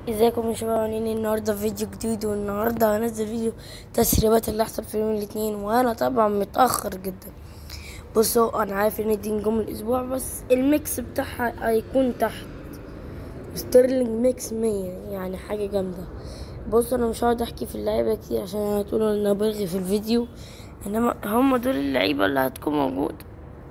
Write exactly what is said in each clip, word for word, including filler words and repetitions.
ازيكم يا شباب؟ عاملين ايه؟ النهارده فيديو جديد، والنهارده هنزل فيديو تسريبات اللي حصل في يوم الاثنين، وانا طبعا متاخر جدا. بصوا، انا عارف ان دي نجوم الاسبوع، بس الميكس بتاعها هيكون تحت ستيرلينج ميكس مية، يعني حاجه جامده. بصوا، انا مش هقعد احكي في اللعيبه كتير عشان هتقولوا ان انا برغي في الفيديو، انما هم دول اللعيبه اللي هتكون موجوده.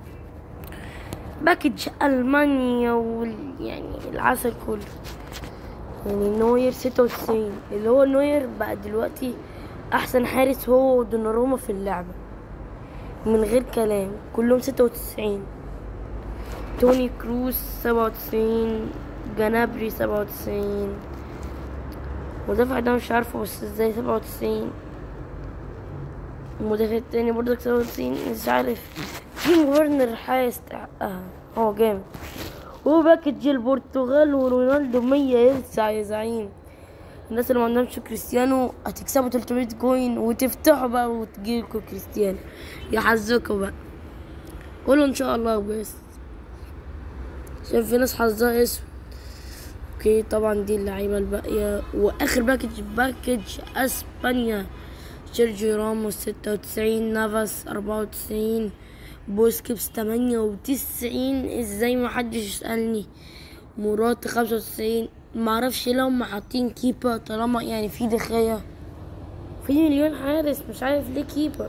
باكج المانيا وال يعني العسل كله. يعني نوير ستة وتسعين، اللي هو نوير بقى دلوقتي احسن حارس هو ودوناروما في اللعبة من غير كلام، كلهم ستة وتسعين. توني كروس سبعة وتسعين، جنابري سبعة وتسعين، المدافع ده مش عارفه بس ازاي سبعة وتسعين. المدافع التاني برضك سبعة وتسعين، مش عارف. تيم ورنر هيستحقها، هو جامد. وباكج البرتغال ورونالدو مية يلسع يا زعيم. الناس اللي ما عندهمش كريستيانو هتكسبوا تلتمية كوين وتفتحوا بقى وتجيلكوا كريستيانو. يا حظكوا بقى، قولوا ان شاء الله. بس عشان في ناس حظها اسود. اوكي، طبعا دي اللعيبه الباقيه. واخر باكج باكج اسبانيا: سيرجيو راموس ستة وتسعين، نافاس أربعة وتسعين، بوسكيبس تمانية وتسعين، ازاي ما حدش يسألني، مرات خمسة وتسعين. معرفش لو هم حاطين كيبا طالما يعني في دخية، في مليون حارس، مش عارف ليه كيبر.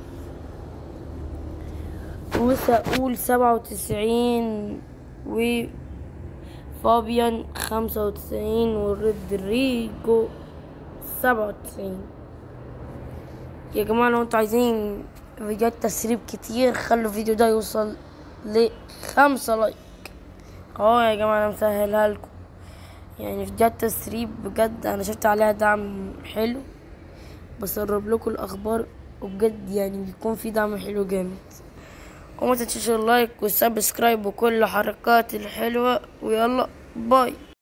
وسأقول سبعة وتسعين، وفابيان خمسة وتسعين، ورودريجو سبعة وتسعين. يا جماعة، لو انتوا عايزين فيديوهات تسريب كتير خلوا الفيديو ده يوصل لخمسة لايك. اهو يا جماعة انا مسهلها لكم، يعني فيديوهات تسريب بجد انا شفت عليها دعم حلو، بسرب لكم الاخبار، وبجد يعني بيكون في دعم حلو جامد. وما تنسوش اللايك والسبسكرايب وكل الحركات الحلوة، ويلا باي.